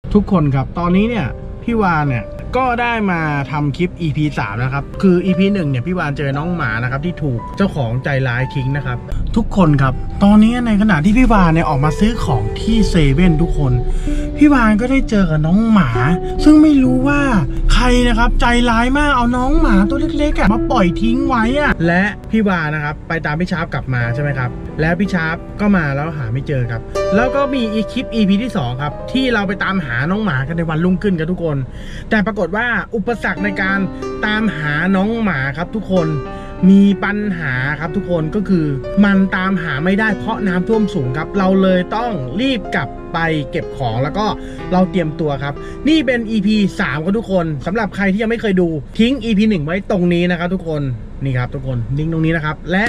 ทุกคนครับตอนนี้เนี่ยพี่วานเนี่ยก็ได้มาทำคลิป EP 3นะครับคือ EP 1เนี่ยพี่วานเจอน้องหมานะครับที่ถูกเจ้าของใจร้ายทิ้งนะครับทุกคนครับตอนนี้ในขณะที่พี่วานเนี่ยออกมาซื้อของที่เซเว่นทุกคนพี่วานก็ได้เจอกับน้องหมาซึ่งไม่รู้ว่าใครนะครับใจร้ายมากเอาน้องหมาตัวเล็กๆมาปล่อยทิ้งไว้อะและพี่วานนะครับไปตามพี่ชาร์ปกลับมาใช่ไหมครับแล้วพี่ชาร์ปก็มาแล้วหาไม่เจอครับแล้วก็มีอีกคลิป EP ที่2ครับที่เราไปตามหาน้องหมากันในวันรุ่งขึ้นกันทุกคนแต่ปรากฏว่าอุปสรรคในการตามหาน้องหมาครับทุกคนมีปัญหาครับทุกคนก็คือมันตามหาไม่ได้เพราะน้ำท่วมสูงครับเราเลยต้องรีบกลับไปเก็บของแล้วก็เราเตรียมตัวครับนี่เป็น EP 3ครับทุกคนสำหรับใครที่ยังไม่เคยดูทิ้ง EP 1ไว้ตรงนี้นะครับทุกคนนี่ครับทุกคนลิงก์ตรงนี้นะครับและ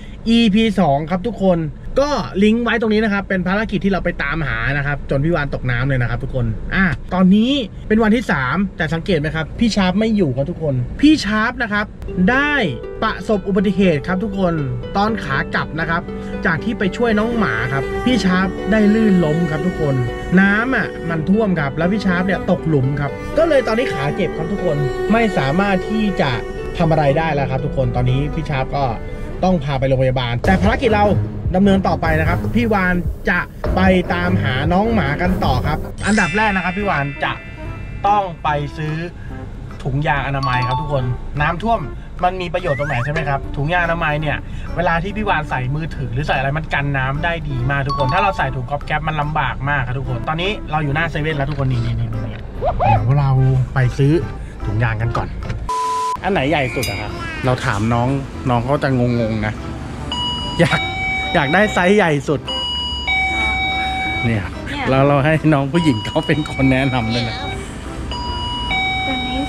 EP 2ครับทุกคนก็ลิงก์ไว้ตรงนี้นะครับเป็นภารกิจที่เราไปตามหานะครับจนพี่วานตกน้ำเลยนะครับทุกคนตอนนี้เป็นวันที่3แต่สังเกตไหมครับพี่ชาร์ปไม่อยู่ครับทุกคนพี่ชาร์ปนะครับได้ประสบอุบัติเหตุครับทุกคนตอนขากลับนะครับจากที่ไปช่วยน้องหมาครับพี่ชาร์ปได้ลื่นล้มครับทุกคนน้ำมันท่วมครับแล้วพี่ชาร์ปเนี่ยตกหลุมครับก็เลยตอนนี้ขาเจ็บครับทุกคนไม่สามารถที่จะทำอะไรได้แล้วครับทุกคนตอนนี้พี่ชาร์ปก็ต้องพาไปโรงพยาบาลแต่ภารกิจเราดำเนินต่อไปนะครับพี่วานจะไปตามหาน้องหมากันต่อครับอันดับแรกนะครับพี่วานจะต้องไปซื้อถุงยางอนามัยครับทุกคนน้ำท่วมมันมีประโยชน์ตรงไหนใช่ไหมครับถุงยางอนามัยเนี่ยเวลาที่พี่วานใส่มือถือหรือใส่อะไรมันกันน้ำได้ดีมากทุกคนถ้าเราใส่ถุงก๊อบแก๊ปมันลำบากมากครับทุกคนตอนนี้เราอยู่หน้าเซเว่นแล้วทุกคนนี่เดี๋ยวเราไปซื้อถุงยางกันก่อนอันไหนใหญ่สุดอะครับเราถามน้องเขาจะงงๆนะอยากได้ไซส์ใหญ่สุดเนี่ยแล้วเราให้น้องผู้หญิงเขาเป็นคนแนะนำเลยนะตัวนี้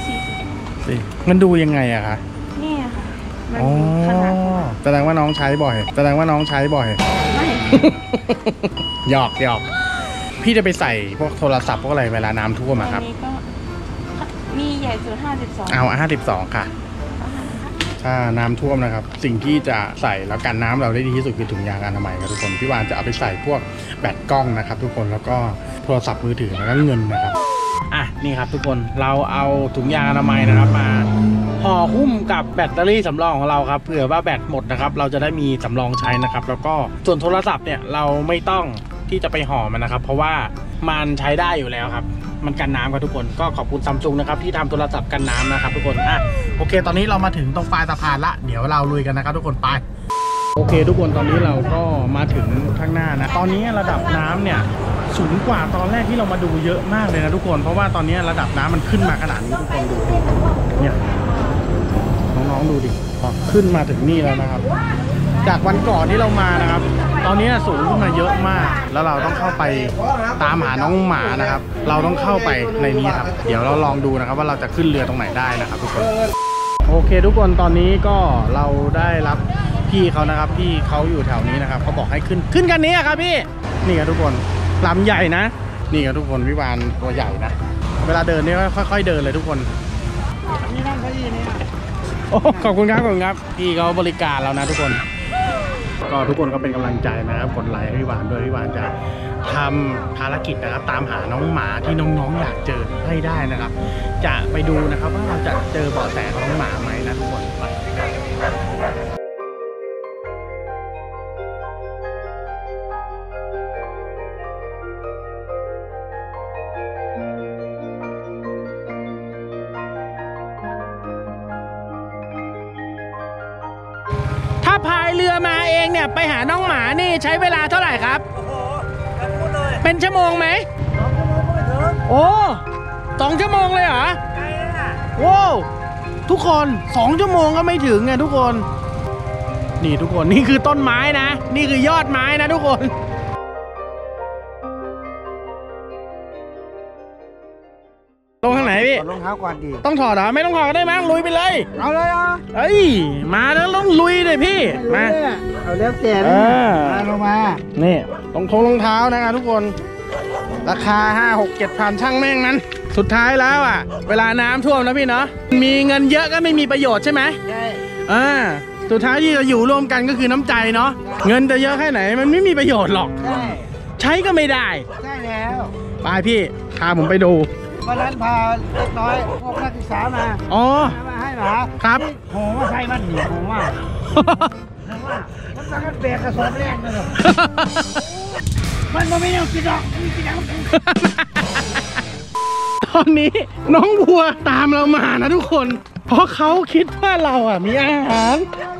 40 มันดูยังไงอะคะนี่ค่ะมันขนาดแสดงว่าน้องใช้บ่อยไม่ หยอกพี่จะไปใส่พวกโทรศัพท์พวกอะไรเวลาน้ำท่วมอะครับมีใหญ่สุด52 เอา52ค่ะถ้าน้ำท่วมนะครับสิ่งที่จะใส่แล้วกันน้ำเราได้ดีที่สุดคือถุงยางอนามัยครับทุกคนพี่วานจะเอาไปใส่พวกแบตกล้องนะครับทุกคนแล้วก็โทรศัพท์มือถือแล้วก็เงินนะครับนี่ครับทุกคนเราเอาถุงยางอนามัยนะครับมาห่อหุ้มกับแบตเตอรี่สำรองของเราครับเผื่อว่าแบตหมดนะครับเราจะได้มีสำรองใช้นะครับแล้วก็ส่วนโทรศัพท์เนี่ยเราไม่ต้องที่จะไปห่อมันนะครับเพราะว่ามันใช้ได้อยู่แล้วครับมันกันน้ำครับทุกคนก็ขอบคุณซัมซุงนะครับที่ทำโทรศัพท์กันน้ำนะครับทุกคนโอเคตอนนี้เรามาถึงตรงปลายสะพานละเดี๋ยวเราลุยกันนะครับทุกคนไปโอเคทุกคนตอนนี้เราก็มาถึงข้างหน้านะตอนนี้ระดับน้ำเนี่ยสูงกว่าตอนแรกที่เรามาดูเยอะมากเลยนะทุกคนเพราะว่าตอนนี้ระดับน้ำมันขึ้นมาขนาดนี้ทุกคนดูเนี่ยน้องๆดูดิพอขึ้นมาถึงนี่แล้วนะครับจากวันก่อนที่เรามานะครับตอนนี้สูงขึ้นมาเยอะมากแล้วเราต้องเข้าไปตามหาน้องหมานะครับเราต้องเข้าไปในนี้ครับเดี๋ยวเราลองดูนะครับว่าเราจะขึ้นเรือตรงไหนได้นะครับทุกคนโอเคทุกคนตอนนี้ก็เราได้รับพี่เขานะครับพี่เขาอยู่แถวนี้นะครับเขาบอกให้ขึ้นกันนี้ครับพี่นี่ครับทุกคนลำใหญ่นะนี่ครับทุกคนพี่วานตัวใหญ่นะเวลาเดินนี่ค่อยๆเดินเลยทุกคนนี่นั่งเก้าอี้นี่โอ้ขอบคุณครับพี่เขาบริการเรานะทุกคนก็ทุกคนก็เป็นกำลังใจนะครับกดไลค์ให้พี่วานด้วยพี่วานจะทำภารกิจนะครับตามหาน้องหมาที่น้องๆอยากเจอให้ได้นะครับจะไปดูนะครับว่าเราจะเจอเบาะแสของน้องหมาไหมนะทุกคนถ้าพายเรือมาเองเนี่ยไปหาน้องหมานี่ใช้เวลาเท่าไหร่ครับโอ้โหเป็นชั่วโมงไหม2 ชั่วโมงก็ไม่ถึงโอ้2 ชั่วโมงเลยเหรอไกลนะโว้ทุกคน2 ชั่วโมงก็ไม่ถึงไงทุกคนนี่ทุกคนนี่คือต้นไม้นะนี่คือยอดไม้นะทุกคนลงทางไหนพี่รองเท้าก่อนดีต้องถอดเหรอไม่ต้องถอดก็ได้มั้งลุยไปเลยเอาเลยเอ้ยมาแล้วต้องลุยเลยพี่มาเอาเลี้ยวเสียนมาลงมานี่รองเท้านะครับทุกคนราคา 5-6-7 พันช่างแม่งนั้นสุดท้ายแล้วเวลาน้ำท่วมนะพี่เนาะมีเงินเยอะก็ไม่มีประโยชน์ใช่ไหมใช่สุดท้ายที่จะอยู่ร่วมกันก็คือน้ำใจเนาะเงินจะเยอะแค่ไหนมันไม่มีประโยชน์หรอกใช้ก็ไม่ได้ใช่แล้วไปพี่พาผมไปดูวันนั้นพาเล็กน้อยพวกนักศึกษามาอ๋อมาให้หมาครับโหว่าใช่มันหนีโหว่ามันสั่งกันเบรกกระสอบแรกเลยมันไม่ได้กินหรอกมีกินยังตอนนี้น้องวัวตามเรามานะทุกคน เพราะเขาคิดว่าเราอ่ะมีอาหาร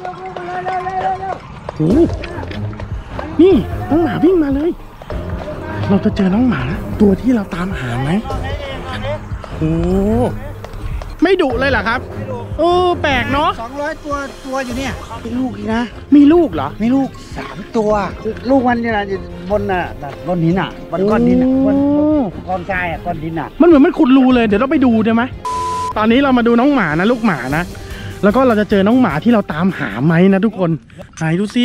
โอ้นี่น้องหมาวิ่งมาเลย เราจะเจอน้องหมาตัวที่เราตามหาไหมโอ้ไม่ดุเลยเหรอครับโอ้แปลกเนาะ 200 ตัวอยู่เนี่ยมีลูกอีกนะมีลูกเหรอมีลูก3 ตัวลูกมันเนี่ยนะอยู่บนน่ะบนหินอ่ะบนก้อนดินอ่ะบนก้อนทรายอ่ะก้อนดินอ่ะมันเหมือนมันขุดรูเลยเดี๋ยวเราไปดูได้ไหมตอนนี้เรามาดูน้องหมานะลูกหมานะแล้วก็เราจะเจอน้องหมาที่เราตามหาไหมนะทุกคนไหนดูสิ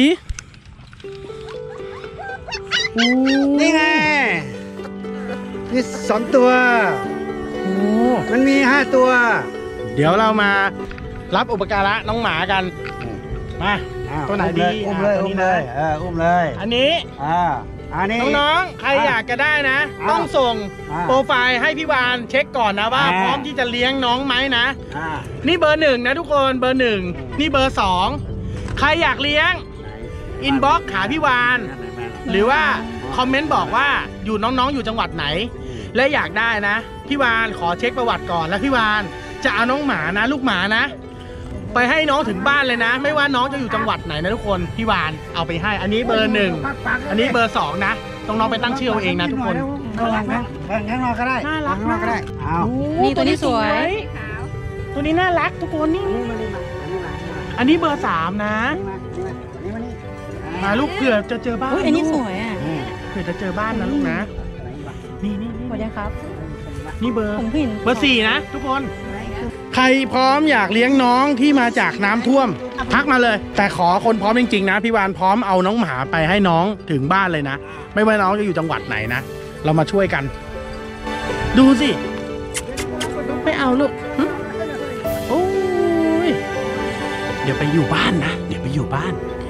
นี่ไงมี2 ตัวโอ้มันมี5 ตัวเดี๋ยวเรามารับอุปการะน้องหมากันมา ตัวไหนดีอุ้มเลยตัวอุ้นี้มเลยนะอุ้มเลยอันนี้อันนี้น้องๆใครอยากจะได้นะ ต้องส่งโปรไฟล์ให้พี่วานเช็คก่อนนะว่าพร้อมที่จะเลี้ยงน้องไหมนะนี่เบอร์ 1นะทุกคนเบอร์ 1นี่เบอร์ 2ใครอยากเลี้ยงอินบ็อกซ์หาพี่วานหรือว่าคอมเมนต์บอกว่าอยู่น้องๆอยู่จังหวัดไหนและอยากได้นะพี่วานขอเช็คประวัติก่อนแล้วพี่วานจะเอาน้องหมานะลูกหมานะไปให้น้องถึงบ้านเลยนะไม่ว่าน้องจะอยู่จังหวัดไหนนะทุกคนพี่วานเอาไปให้อันนี้เบอร์ 1อันนี้เบอร์ 2นะต้องน้องไปตั้งชื่อเอาเองนะทุกคนข้างนอกก็ได้น่ารักข้างนอกก็ได้เอานี่ตัวนี้สวยตัวนี้น่ารักทุกคนนี่อันนี้เบอร์ 3นะมาลูกเผื่อจะเจอบ้านอันนี้สวยอ่ะเผื่อจะเจอบ้านนะลูกนะนี่สวยจังครับนี่เบอร์ผมเห็นเบอร์ 4นะทุกคนใครพร้อมอยากเลี้ยงน้องที่มาจากน้ำท่วมทักมาเลย แต่ขอคนพร้อมจริงๆนะพี่วานพร้อมเอาน้องหมาไปให้น้องถึงบ้านเลยนะไม่ว่าน้องจะอยู่จังหวัดไหนนะเรามาช่วยกัน ดูสิไม่เอาลูกโอ้ยเดี๋ยวไปอยู่บ้านนะเดี๋ยวไปอยู่บ้าน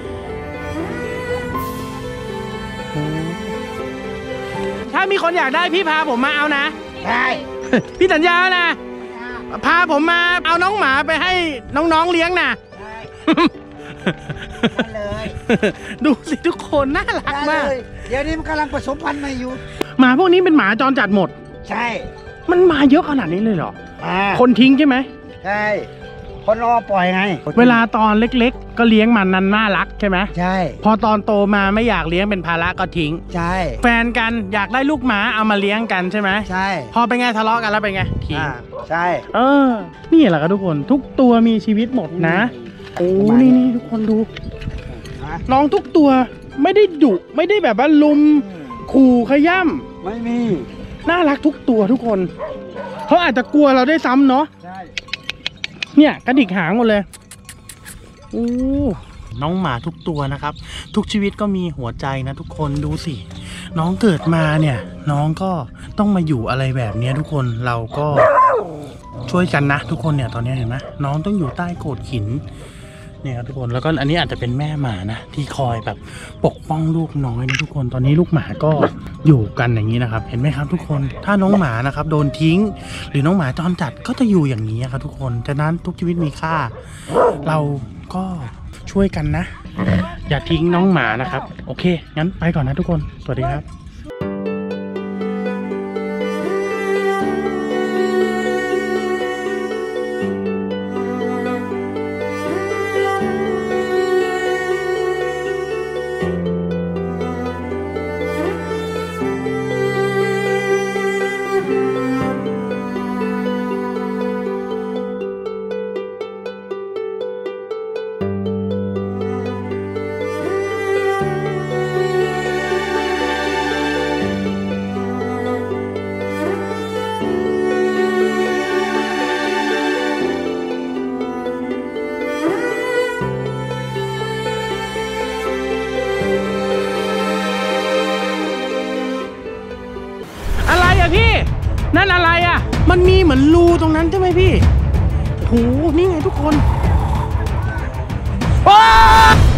ถ้ามีคนอยากได้พี่พาผมมาเอานะได้พี่สัญญานะพาผมมาเอาน้องหมาไปให้น้องๆเลี้ยงนะได้เลยดูสิทุกคนน่ารักมากเดี๋ยวนี้มันกำลังผสมพันธุ์มาอยู่หมาพวกนี้เป็นหมาจรจัดหมดใช่มันมาเยอะขนาดนี้เลยเหรอคคนทิ้งใช่ไหมใช่คนรอปล่อยไงเวลาตอนเล็กๆ ก็เลี้ยงมันน่ารักใช่ไหมใช่พอตอนโตมาไม่อยากเลี้ยงเป็นภาระก็ทิ้งใช่แฟนกันอยากได้ลูกหมาเอามาเลี้ยงกันใช่ไหมใช่พอเป็นไงทะเลาะกันแล้วเป็นไงทิ้งใช่นี่แหละครับทุกคนทุกตัวมีชีวิตหมดนะโอ้นี่ทุกคนดูน้องทุกตัวไม่ได้ดุไม่ได้แบบว่าลุมขู่ขย้ำไม่มีน่ารักทุกตัวทุกคนเขาอาจจะกลัวเราได้ซ้ำเนาะใช่เนี่ยกระดิกหางหมดเลยโอ้น้องหมาทุกตัวนะครับ ทุกชีวิตก็มีหัวใจนะทุกคนดูสิน้องเกิดมาเนี่ยน้องก็ต้องมาอยู่อะไรแบบนี้ทุกคนเราก็ช่วยกันนะทุกคนเนี่ยตอนนี้เห็นไหมน้องต้องอยู่ใต้โขดหินเนี่ยครับทุกคนแล้วก็อันนี้อาจจะเป็นแม่หมานะที่คอยแบบปกป้องลูกน้อยนะทุกคนตอนนี้ลูกหมาก็อยู่กันอย่างนี้นะครับเห็นไหมครับทุกคนถ้าน้องหมานะครับโดนทิ้งหรือน้องหมาจรจัดก็จะอยู่อย่างนี้ครับทุกคนฉะนั้นทุกชีวิตมีค่าเราก็ช่วยกันนะอย่าทิ้งน้องหมานะครับโอเคงั้นไปก่อนนะทุกคนสวัสดีครับพี่นั่นอะไรอ่ะมันมีเหมือนรูตรงนั้นใช่ไหมพี่โหนี่ไงทุกคนว้า